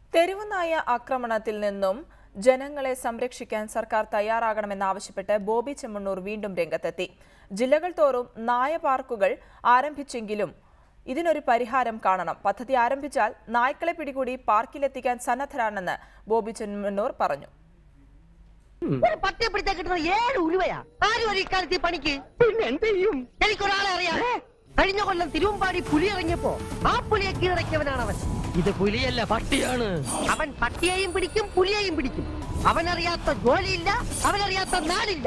തെരുവുനായ ആക്രമണത്തിൽ നിന്നും ജനങ്ങളെ സംരക്ഷിക്കാൻ സർക്കാർ തയ്യാറാകണമെന്നാവശ്യപ്പെട്ട് ബോബി ചെമ്മണ്ണൂർ വീണ്ടും രംഗത്തെത്തി. ജില്ലകൾ തോറും നായ പാർക്കുകൾ ആരംഭിച്ചെങ്കിലും ഇതിനൊരു പരിഹാരം കാണണം. പദ്ധതി ആരംഭിച്ചാൽ നായ്ക്കളെ പിടികൂടി പാർക്കിലെത്തിക്കാൻ സന്നദ്ധരാണെന്ന് ബോബി ചെമ്മണ്ണൂർ പറഞ്ഞു. കഴിഞ്ഞ കൊല്ലം തിരുവമ്പാടി പുലി ഇറങ്ങിയപ്പോ ആ പുലിയെ കീഴടക്കിയവനാണ് അവൻ. ഇത് പുലിയല്ല, പട്ടിയാണ്. അവൻ പട്ടിയെയും പിടിക്കും, പുലിയെയും പിടിക്കും. അവനറിയാത്ത ജോലിയില്ല, അവനറിയാത്ത നാടില്ല.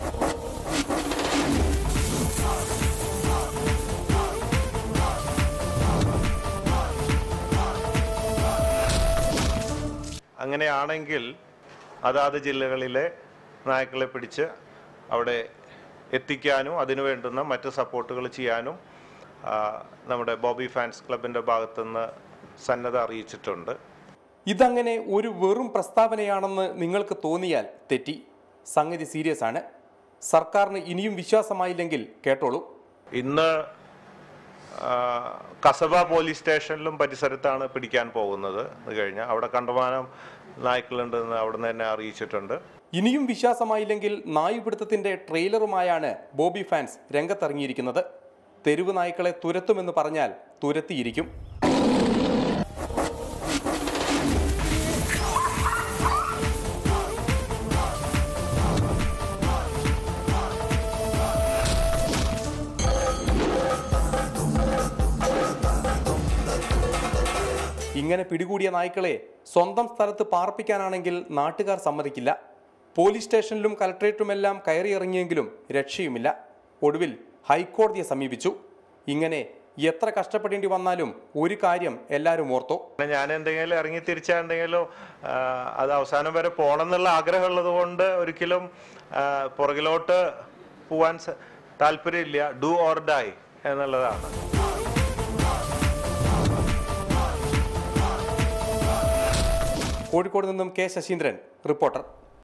അങ്ങനെയാണെങ്കിൽ അതാത് ജില്ലകളിലെ നായ്ക്കളെ പിടിച്ച് അവിടെ എത്തിക്കാനും അതിനു വേണ്ടുന്ന മറ്റ് സപ്പോർട്ടുകൾ ചെയ്യാനും നമ്മുടെ ബോബി ഫാൻസ് ക്ലബിൻ്റെ ഭാഗത്തുനിന്ന് സന്നദ്ധ അറിയിച്ചിട്ടുണ്ട്. ഇതങ്ങനെ ഒരു വെറും പ്രസ്താവനയാണെന്ന് നിങ്ങൾക്ക് തോന്നിയാൽ തെറ്റി. സംഗതി സീരിയസ് ആണ്. സർക്കാരിന് ഇനിയും വിശ്വാസമായില്ലെങ്കിൽ കേട്ടോളൂ. ഇന്ന് കസബ പോലീസ് സ്റ്റേഷനിലും പരിസരത്താണ് പിടിക്കാൻ പോകുന്നത്. അത് കഴിഞ്ഞാൽ അവിടെ കണ്ടമാനം നായ്ക്കളുണ്ടെന്ന് അവിടെ നിന്ന് തന്നെ അറിയിച്ചിട്ടുണ്ട്. ഇനിയും വിശ്വാസമായില്ലെങ്കിൽ നായുപിടുത്തത്തിന്റെ ട്രെയിലറുമായാണ് ബോബി ഫാൻസ് രംഗത്തിറങ്ങിയിരിക്കുന്നത്. തെരുവ് നായ്ക്കളെ തുരത്തുമെന്ന് പറഞ്ഞാൽ തുരത്തിയിരിക്കും. ഇങ്ങനെ പിടികൂടിയ നായ്ക്കളെ സ്വന്തം സ്ഥലത്ത് പാർപ്പിക്കാനാണെങ്കിൽ നാട്ടുകാർ സമ്മതിക്കില്ല. പോലീസ് സ്റ്റേഷനിലും കലക്ട്രേറ്റുമെല്ലാം കയറിയിറങ്ങിയെങ്കിലും രക്ഷയുമില്ല. ഒടുവിൽ ഹൈക്കോടതിയെ സമീപിച്ചു. ഇങ്ങനെ എത്ര കഷ്ടപ്പെടേണ്ടി വന്നാലും ഒരു കാര്യം എല്ലാവരും ഓർത്തോ. ഞാൻ എന്തെങ്കിലും ഇറങ്ങി തിരിച്ചാണ്ടെങ്കിലും അത് അവസാനം വരെ പോകണമെന്നുള്ള ആഗ്രഹമുള്ളത് കൊണ്ട് ഒരിക്കലും പുറകിലോട്ട് പോവാൻ താല്പര്യമില്ല. ഡു ഓർ ഡൈ എന്നുള്ളതാണ്. കോഴിക്കോട് നിന്നും കെ ശശീന്ദ്രൻ, റിപ്പോർട്ടർ.